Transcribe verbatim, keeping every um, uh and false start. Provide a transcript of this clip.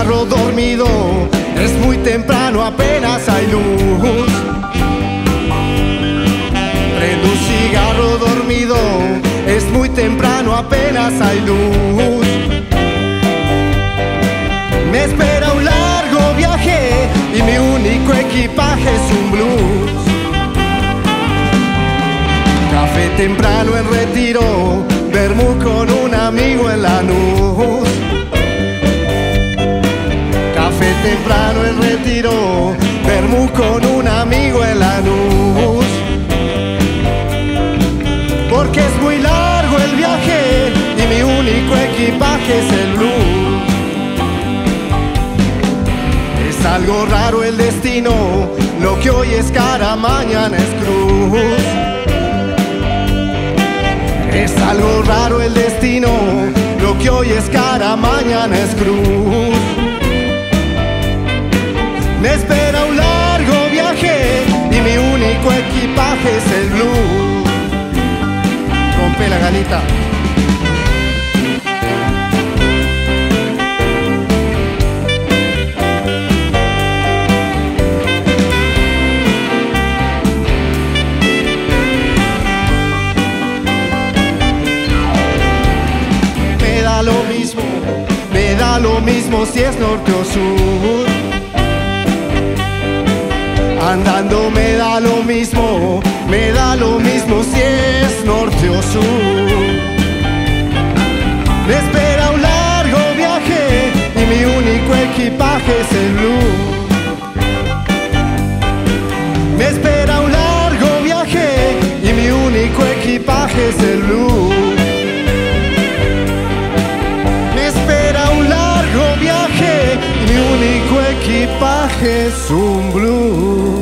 cigarro dormido, es muy temprano, apenas hay luz. Prendo un cigarro dormido, es muy temprano, apenas hay luz. Me espera un largo viaje y mi único equipaje es un blues. Café temprano en retiro, vermú con un amigo en Lanús. Café temprano en retiro, vermú con un amigo en Lanús. Porque es muy largo el viaje y mi único equipaje es el blues. Es algo raro el destino, lo que hoy es cara, mañana es cruz. Es algo raro el destino, lo que hoy es cara, mañana es cruz. Me espera un largo viaje y mi único equipaje es el blues. Rompe la galita. Me da lo mismo, me da lo mismo si es norte o sur. Andando me da lo mismo, me da lo mismo si es norte o sur. Me espera un largo viaje y mi único equipaje es el blues. Me espera un largo viaje y mi único equipaje es el blues. Me espera un largo viaje y mi único equipaje es un blues.